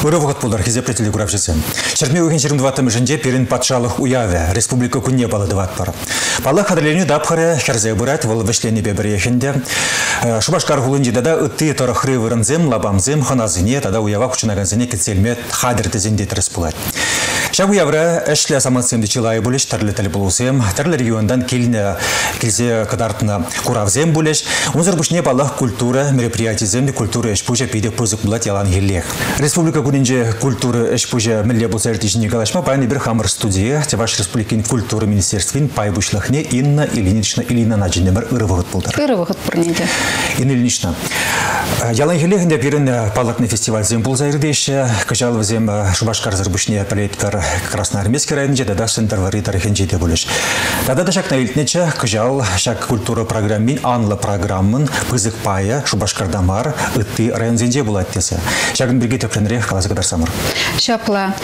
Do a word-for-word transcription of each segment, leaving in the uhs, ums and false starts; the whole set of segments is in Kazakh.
Урывыгыт булдар хизеплетили гуравжысы. Шерме уген жиырма двадцать жинде перин патшалық уяве, республика күнне балы дыват бар. Балы қадырлену дапхары херзе бұрат, вол вишлени бебірейхінде. Шубашкар хулынжида да үтті тарахры вырынзым, лабамзым, ханазыне, тада уява күчінаганзыне кетселмет хадырты зиндет респулат. Шаг уявра әшлі самансымды чилай бұлеш, тәрлі тәлі бұлусым, тәрлі региондан келіне келзе кадартына куравзем бұлеш. Унзыр бұшне балах культура, мероприятий земді культура эшпужа пиде пызык бұлат ялан елек. Республика күнінже культура эшпужа мілле бұлса әртішіне қалашма, пайны бір хамыр студия, Чаваш Республикин культура министерствин пай бұшлахне Инна Ильинична Илина Наджинемір ұрывығыт бұлдар. Ұрывығыт бұрнеде. Инна Ильинична. Ялан елегінде бірін палатный фестиваль зем бұл зайырдейші, кажал зем Шубашкар зырбышне палеткар Красноармейский районде, дада сендервары тарихен жейде бұлыш. Дада да шак на илтнече, кажал шак культура программин, анла программын, пызык пая Шубашкардамар, үтті район зенде бұл аттесі. Шагын бірге төпленірек қалазы қадар самыр. Шапла.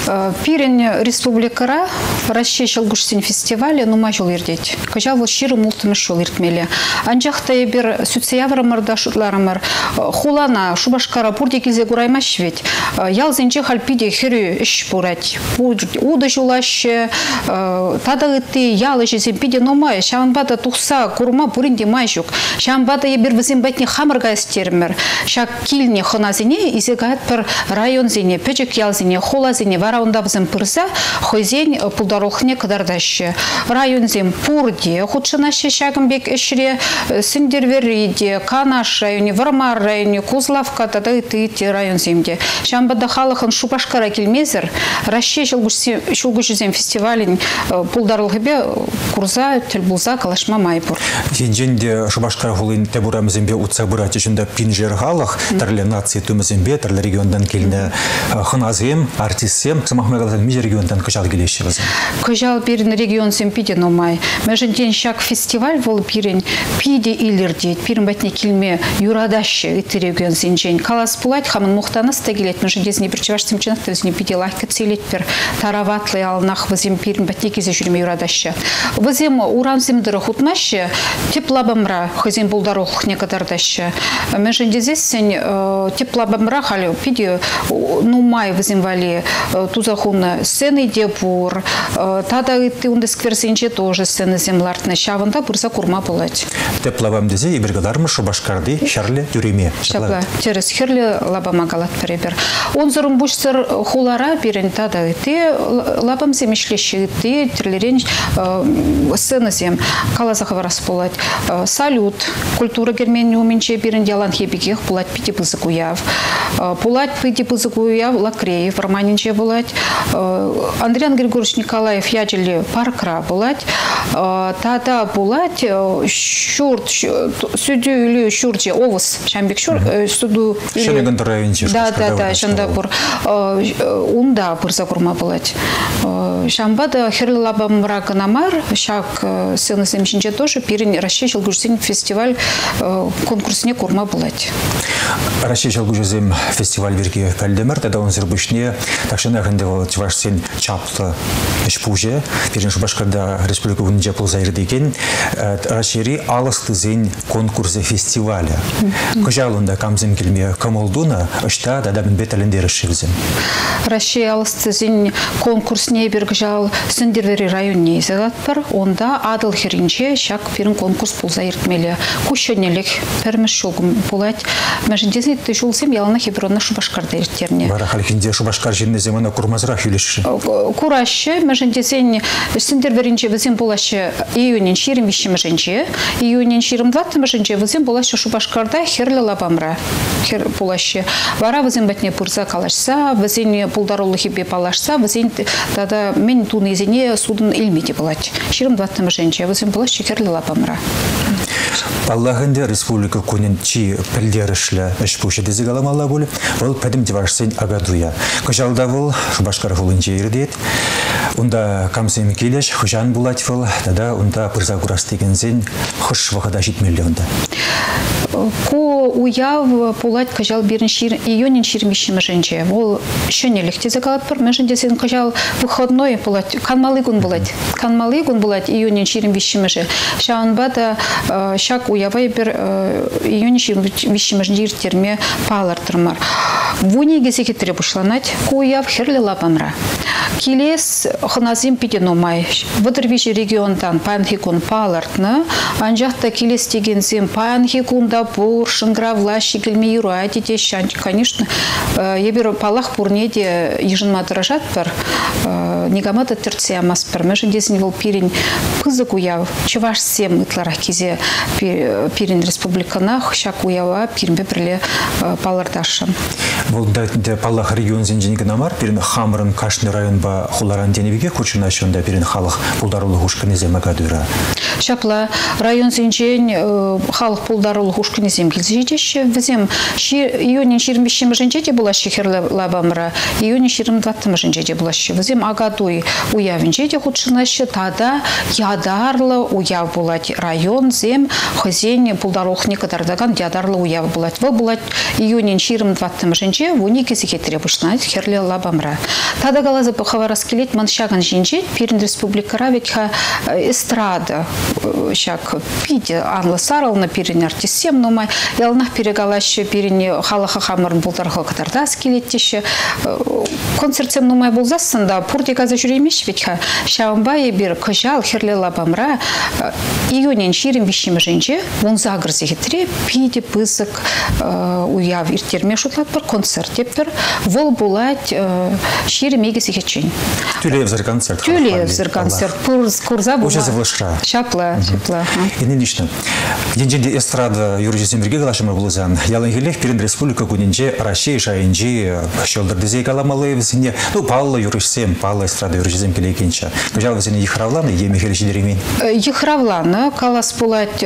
Пирен республикара расчешил гушсин фестивале, ну мажул ердеть. Кажал вот щиры мултымы шол иртмеле. Анжақта ебір сүтсеяврымыр да шутларымыр. Хулана Шубашкара пурде келзе гураймаш ведь. Ял зенче хальпиде херю іш бурать. Уды жулаще, тада үтті ялы жезен пиде номай. Шамбада тухса курма пуринде майшук. Шамбада ебір візен бәтне хамырға істерімір. Шак килне хоназине, изегает пір район зене, пөчек ял зене, хола зене, вара онда візен пырса, хойзен пулдарухне кадардаще. Район зен пурде, худшынаще шагымбек ішіре, сіндервериде, Канаш районе, Вармар районе, Кузлавка, тада үтті район земде. Шамбада халықын Шубашкара келмезір, расще шулгушызен фестивалін пулдарлығыбе курза, тілбулза, калашма майпур. Енженде Шубашкара хулын тебурамызенбе утса бұрат ішінде пинжер халық, тәрлі нация түмізенбе, тәрлі региондан келіне хыназем, артистсем, самахмегалдан меже региондан күжал келеші візен. Күжал берін регион сен пиде номай. Мәжінден шак фестиваль бол берін пиде илердет, берін бәтіне келме юрадашы үтті регион сен жен. Калас пулать, хамын мұқтаныс та келет, мәжіндесіне бір чеваш семченақ тәзіне пиде лайка целет бір тараватлы алынақ візем берін бәтіне кезе жүрме юрадашы. Візем уран земдірі хутмашы, теплабамра хызен бұлдаруқ некадардашы. Мәжіндесен теплабамра халі пиде нумай візем вали тузахуна сцены депур, тада үтті онды скверсенче тоже сцены землартына шавында бұрса курма болать. Теплабам дезе, ебіргадармы Шубашкарды херлі юреме. Шапла, терес херлі лабама галат перебер. Он зұрын бұшсыр хулара берін тада үтті, лабам земешлеші үтті, терлерен сцены зем, калазаға варас болать. Салют, культура гермені уменче берін ялан хебекех болать пиде пызык уяв. Пулать пиде пызык уяв Лакреев, Романинче болать. Андриан Григорьевич Николаев ядели паркра болать. Тада болать шурт, сүдю или шурче, овус, шамбек шур, суду. Шенеган Дравинче. Да, да, да, шандапур. Унда пырса курма болать. Шамбада херли лабам мрак намар, шак сына семчинче тоже пирин расчечил гужзин фестиваль конкурсне курма болать. Расчечил гужзин фестиваль верки пальдемер, тогда он зербышне, так что нахендевал чвашсен чаплы эшпуже, пирин Шубашкарда республика унже пулзайрдеген, расчери алысты зен конкурсы фестиваля. Кожалында камзем келме камолдуна, ышта дадамын беталендері шивзем. Расчи алысты зен конкурсне бір кожал сендервери районне изагат бар, онда адыл херинче шак пирин конкурс пулзайрдмелі. Кушенелік пәрміш шолгым болать. Мәжіндесін етті шолсем ялана хебіронна Шубашкарда ертерне. Бара халихинде Шубашкар жеріне земана курмазырақ үлеші. Курашы, мәжіндесен сендерверинче візен болашы июнен ширим виші мәжінче, июнен ширим дватты мәжінче візен болашы Шубашкарда херлі лабамра болашы. Вара візен бәтіне пырза калашса, візен пулдарулы хебе палашса, візен тада мен туны изене судын илмеде болать. Ширим дватты мәжінче візен болашы херлі лабамра. Аллахынде республика күнін чи пілдерішлі үшпуші дезі қаламалла болы, ол пәдім девашсен агадуя. Күжалда бұл Шубашкар хулынче ердет. Унда камсем келеш хужан булатвал, тогда унда пырза курас дегензен хош вахада миллионда. Ко уяв пулать кажал бирин шир июнин ширмишим женче. Ол шенелихте закалат пар межен десен кажал выходной пулать канмалы гун булать. Канмалы гун булать июнин ширмишим же. Шаун бада шак уявай бир июнин ширмишим жир терме палар тырмар. Вуни гезеки требушланать ко уяв херли лапамра. Килес хназим пиденомай. Выдырвиши регионтан панхикун палартны. Анжахта килес тегензим панхикунда пур шынгра влащи кельмииру атите шанч. Конечно, я беру палах пурнеде ежинма дражат пар. Негамата терция маспар. Межен десен вол пирень пызык уяв. Чеваш сем ытларах кизе пирень республиканах. Шак уява пирнбе бірле палардашын. Бұл да палах регион зенженеге намар. Пирен хамырын кашны район ба хуларан денебеге кучына шонда пирен халық пулдарулы хушканезем агадыра. Шапла район зенжен халық пулдарулы хушканезем келзежедеші. Візем июнин ширмишем женжеде булашы херлі лабамыра. Июнин ширм дваттым женжеде булашы. Візем агадуй уявенжеде худшынашы. Тада ядарлы уяв булать район зем хозен пулдарулых некадардаган ядарлы уяв булать. Вы булать июнин ширм дваттым женже вуни кезеке требушнать херлі лабамыра. Тада галазы хаварас келет маншаган женжет пирин республикара ведь ха эстрада шак пиде анлы сарална пирин артисем нумай ялнах перегалаще пирин халаха хамырын булдархал катардас келеттеше концертсем нумай булзасында пурде газа жүремеш ведь ха шаумбай бир кожал херлі лабамыра июнин ширин бишим женже вон загрзе хитре пиде пызык уяв иртерме шутлат бір концерт теппер вол булать ширин мегесі хетчен. Тюлеевзер концерт. Тюлеевзер концерт. Курза була. Уже завышра. Шапла, шапла. И не лично. Деньги эстрада юридическим берега лашем облузан. Ялангелех перед республика кунинже Россия шаинджи шелдер дезей каламалы везне. Ну палла юрисем, палла эстрада юридическим келекинча. Кожал везне Ехравланы, Емихелич Деремин. Ехравланы калас булать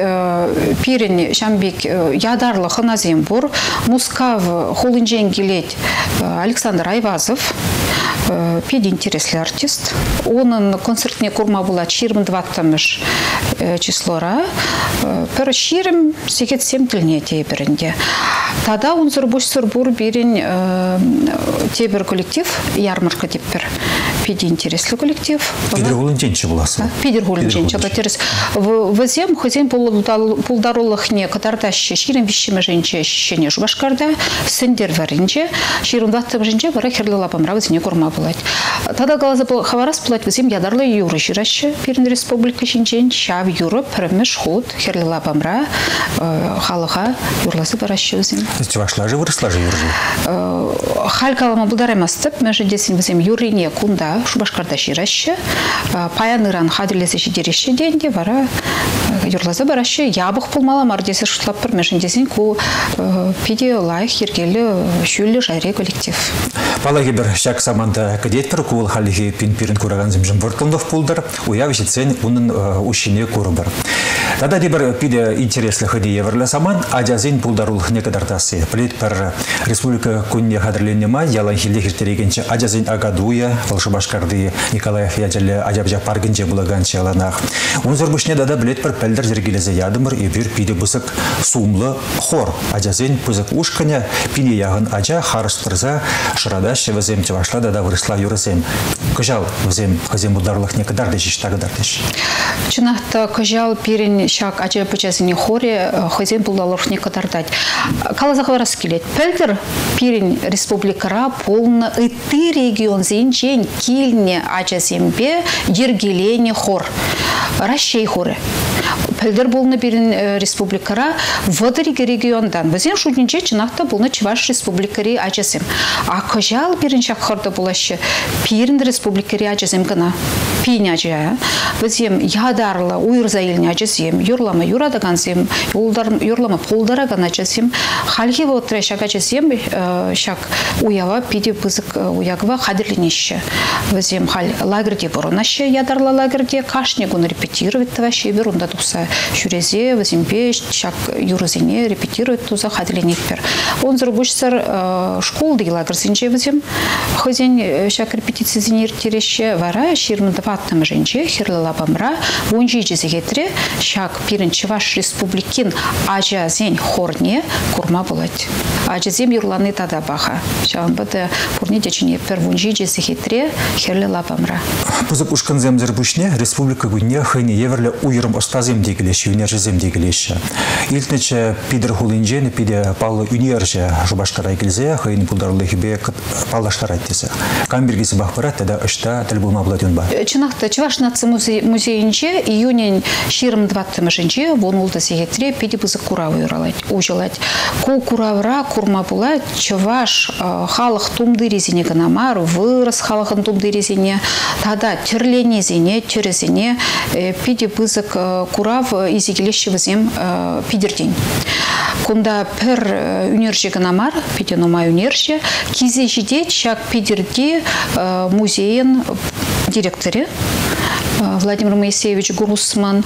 пирен шамбик ядарлы ханазембур мускав холинжен келет Александр Айвазов. Педи интересный артист. Он концертне курма была чирм двадцать числора. Пер чирм секет семь тельне теберенде. Тогда он зарбуш сурбур бирен тебер коллектив ярмарка тепер. Педи интересный коллектив. Пидер Гулинченче была. Пидер Гулинченче. В зем хозяин пулдарулах не катардащи чирм вещиме женче щене жбашкарда сендер варинче чирм двадцать женче вара херли лапамра везне курма булать. Тогда галаза хаварас булать везем ядарлы юры жиращи пирин республика шинчен шав юры премеш худ херли лапамра халаха юрласы баращи везем. Вашла же выросла же юржи. Халькалама булдаремастып меже десен везем юрине кунда шубашкарда жиращи паяныран хадилесе жидерещи денде вара юрласы баращи ябық пулмала мардесе шутлап пір меже десен ку пиде лайх ергелі шүлі жайре коллектив. Палаги бір шак саманда кадет пір куыл халихи пин пирин кураган земжен бұртылдық пулдар, уявиші цен унын ушине куры бар. Тада дебір пиде интереслі ходи еврлі саман, адязин пулдарулық некадартасы. Плет пір республика күнне қадырлене май, ялан хилде хиртерегенче адязин агадуя, Волшыбашкарды Николаев ядерлі адябжа паргынче булаганче аланақ. Он зорбушне дада білет пір пәлдір зергелезе ядымыр, ебір пиде бұсық сумлы хор. Адязин пызық ушканя, пине яғын аджа харыстырза, шырада шевазем чевашла дада вырысла юрысем. Кожал взем хазем бударлық некадар дешіш тағыдар деш. Чынақта кожал пирин шак аджа пычазыне хоре хазем бударлық некадар дать. Калаза хварас келет. Пәлдір пирин республикара полны ыты регион зенчен килне аджазембе ергелене хор. Рашей хоре. Пәлдір болны пирин республикара вадыриге региондан. Візен шуднинче чынақта болны Чуваш республикари аджазем. А кожал пирин шак хорда булашы пирин республикари аджазем гына. Пиня аджа. Візем ядарлы уйырза еліне аджазем. юрлама юрада ганзем, юрлама полдара гана часем, халги вот трешага часем, шак уява пиди бызык уягва хадерленище. Везем хал лагерде боронаше ядарла лагерде кашне гун репетировать тваши берунда туса шурезе везем пеш шак юрзине репетировать туза хадерленит пер. Он зарубушсар школ ди лагерзинже везем хозин шак репетиции зинир тереше вара ширмын дваттам женже хирлала бамра вунжи жезегетре шак пирин Чуваш республикин ажа зень хорне курма булат. Ажа зем юрланы тада баха. Шамбада пурни дечине пер вунжи жезегетре хирлала бамра. Пузык ушкан земдер бушне республика гунне хайне еверле уйрым остазем дегелеш, юнержезем дегелеш. Илтнече пидер хулинжен пиде паллы юнерже жубашкара келзе хайне пулдарлы хибе паллаштарайтеса. Камбергиси бахпарат тада ышта тельбулма буладын ба. Чынакта Чуваш наци музейинче июнень ширм двадцать женче вонулда сегетре пиде пузык курау юралать, ужалать. Ку куравра курма була Чуваш халых тумды резине ганамар, вырос халыхын тумды резине, тада терлени зине, терезине пиде пузык курав изигелеші візем пидердень. Кунда пер университет ганамар, пиде нома университет, кизе жидет шак пидерди музейен директоре Владимир Моисеевич Грусман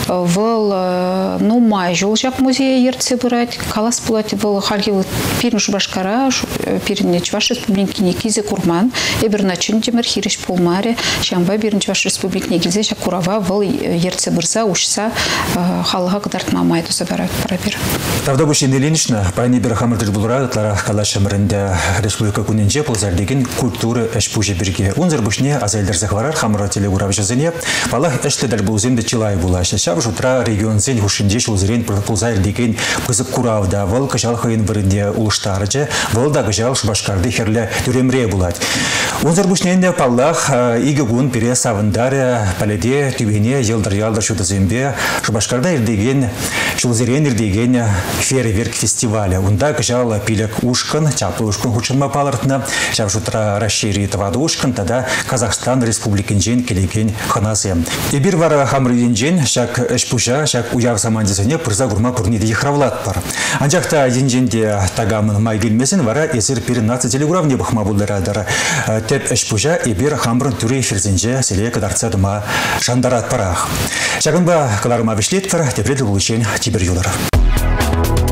вол ну майжул жак музея ерце брать калас плати вол харгил пирнуш башкара пирне Чуваш республикине кизе курман эберначин темир хириш полмаре шамба бирин Чуваш республикине кизе шакурава вол ерце брса ушса халга кадартма майду забарат парабир. Тавда бушин Ильинична пани берхамырдыр булра тлара калашамрында республика куненже ползардеген культура эшпуже бирге унзер бушне азайлдер захварар хамра телегурав жазыне Палах эшледер булзенде чилай булаша. Шаб жутра регион зель хушинде шулзерен пулзайр деген пызык куравда вол кажал хайын вырынде улыштарыжы вол да кажал шубашкарды херле түремре булат. Унзер бушненде палах иге гун пере савындар паледе тюбене елдар ялдар шуды зембе шубашкарда ирдеген шулзерен ирдеген фейерверк фестиваля. Унда кажал пилек ушкан, чапы ушкан хучынма палартна. Шаб жутра расширит ваду ушкан, тогда Казахстан республикинжен келеген ханасы. Эбир вара хамрыдинжен шак эшпуша шак уяв самандисыне пырза гурма пурниде ехравлат бар. Анжакта динженде тагамын май келмесін вара эсер пириннадцать телегурав не бахма булдарадара. Теп эшпуша эбир хамрын түрі эфирзенже селе кадарца дума шандарат парах. Шагынба каларыма вишлетфер тепреді улычен тибер юлар.